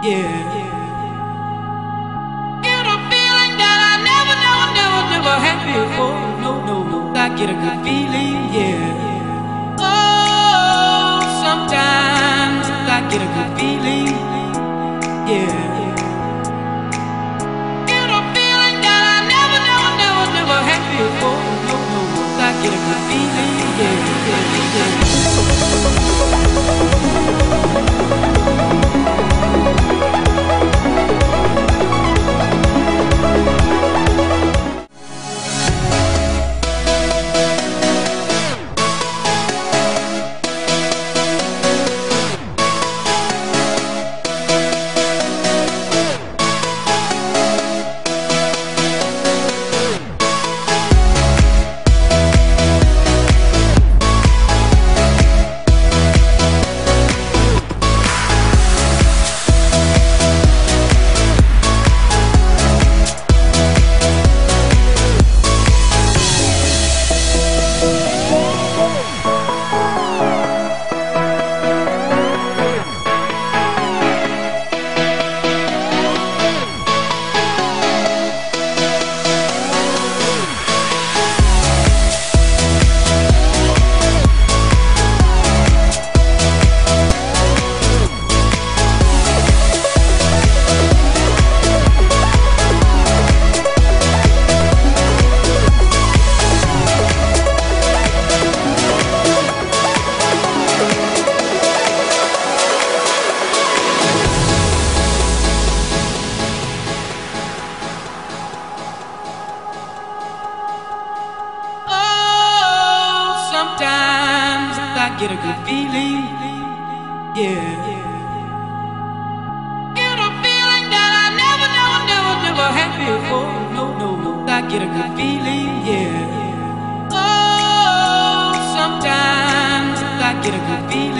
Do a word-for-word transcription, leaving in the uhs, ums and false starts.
yeah. Get a feeling that I never, never, never, never had before. No, no, no. I get a good feeling, yeah. Oh, sometimes I get a good feeling, yeah. Get a feeling that I never, never, never, never had before. No, no, no. I get a good feeling, yeah, yeah, yeah. Sometimes I get a good feeling, yeah. Get a feeling that I never, never, never, never had before. No, no, no. I get a good feeling, yeah. Oh, sometimes I get a good feeling.